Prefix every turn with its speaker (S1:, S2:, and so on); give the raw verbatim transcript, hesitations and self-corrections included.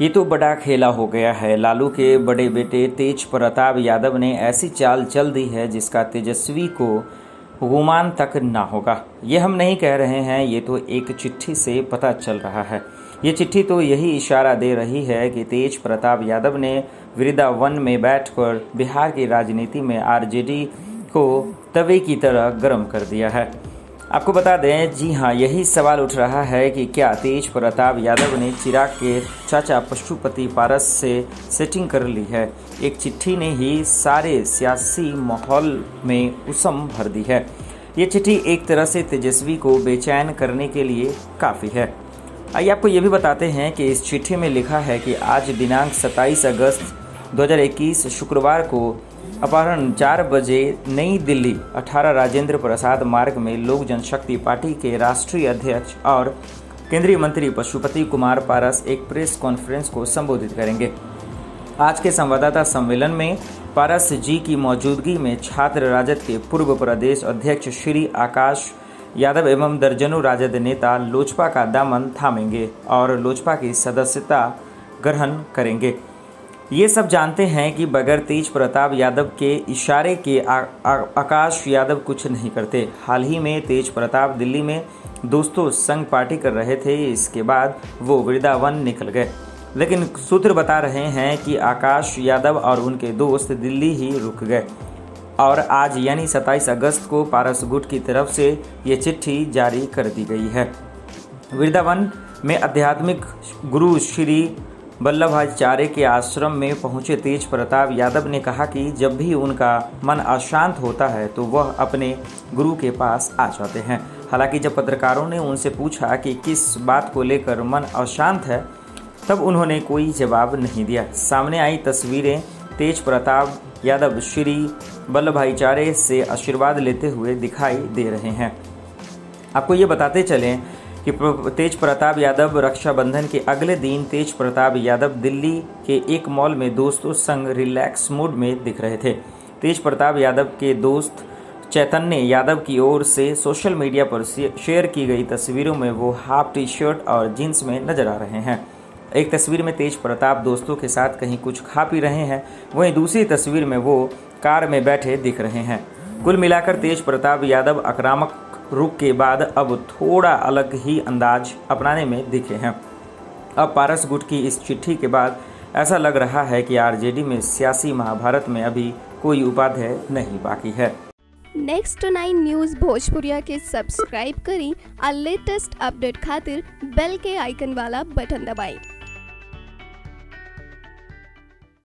S1: ये तो बड़ा खेला हो गया है। लालू के बड़े बेटे तेज प्रताप यादव ने ऐसी चाल चल दी है जिसका तेजस्वी को गुमान तक ना होगा। ये हम नहीं कह रहे हैं, ये तो एक चिट्ठी से पता चल रहा है। ये चिट्ठी तो यही इशारा दे रही है कि तेज प्रताप यादव ने वृंदावन में बैठकर बिहार की राजनीति में आरजेडी को तवे की तरह गर्म कर दिया है। आपको बता दें, जी हाँ, यही सवाल उठ रहा है कि क्या तेज प्रताप यादव ने चिराग के चाचा पशुपति पारस से सेटिंग कर ली है। एक चिट्ठी ने ही सारे सियासी माहौल में उसम भर दी है। ये चिट्ठी एक तरह से तेजस्वी को बेचैन करने के लिए काफ़ी है। आइए आपको ये भी बताते हैं कि इस चिट्ठी में लिखा है कि आज दिनांक सत्ताईस अगस्त दो हज़ार इक्कीस शुक्रवार को अपराह्न चार बजे नई दिल्ली अठारह राजेंद्र प्रसाद मार्ग में लोक जनशक्ति पार्टी के राष्ट्रीय अध्यक्ष और केंद्रीय मंत्री पशुपति कुमार पारस एक प्रेस कॉन्फ्रेंस को संबोधित करेंगे। आज के संवाददाता सम्मेलन में पारस जी की मौजूदगी में छात्र राजद के पूर्व प्रदेश अध्यक्ष श्री आकाश यादव एवं दर्जनों राजद नेता लोजपा का दामन थामेंगे और लोजपा की सदस्यता ग्रहण करेंगे। ये सब जानते हैं कि बगैर तेज प्रताप यादव के इशारे के आ, आ, आकाश यादव कुछ नहीं करते। हाल ही में तेज प्रताप दिल्ली में दोस्तों संग पार्टी कर रहे थे। इसके बाद वो वृंदावन निकल गए, लेकिन सूत्र बता रहे हैं कि आकाश यादव और उनके दोस्त दिल्ली ही रुक गए और आज यानी सत्ताईस अगस्त को पारस गुट की तरफ से ये चिट्ठी जारी कर दी गई है। वृंदावन में आध्यात्मिक गुरु श्री वल्लभाचार्य के आश्रम में पहुंचे तेज प्रताप यादव ने कहा कि जब भी उनका मन अशांत होता है तो वह अपने गुरु के पास आ जाते हैं। हालांकि जब पत्रकारों ने उनसे पूछा कि किस बात को लेकर मन अशांत है, तब उन्होंने कोई जवाब नहीं दिया। सामने आई तस्वीरें तेज प्रताप यादव श्री वल्लभाचार्य से आशीर्वाद लेते हुए दिखाई दे रहे हैं। आपको ये बताते चलें कि तेज प्रताप यादव रक्षाबंधन के अगले दिन तेज प्रताप यादव दिल्ली के एक मॉल में दोस्तों संग रिलैक्स मूड में दिख रहे थे। तेज प्रताप यादव के दोस्त चैतन्य यादव की ओर से सोशल मीडिया पर शेयर की गई तस्वीरों में वो हाफ टी शर्ट और जींस में नजर आ रहे हैं। एक तस्वीर में तेज प्रताप दोस्तों के साथ कहीं कुछ खा पी रहे हैं, वहीं दूसरी तस्वीर में वो कार में बैठे दिख रहे हैं। कुल मिलाकर तेज प्रताप यादव आक्रामक रुख के बाद अब थोड़ा अलग ही अंदाज अपनाने में दिखे हैं। अब पारस गुट की इस चिट्ठी के बाद ऐसा लग रहा है कि आरजेडी में सियासी महाभारत में अभी कोई उपाध्याय नहीं बाकी है।
S2: नेक्स्ट नाइन न्यूज़ भोजपुरिया के सब्सक्राइब करी और लेटेस्ट अपडेट खातिर बेल के आइकन वाला बटन दबाएं।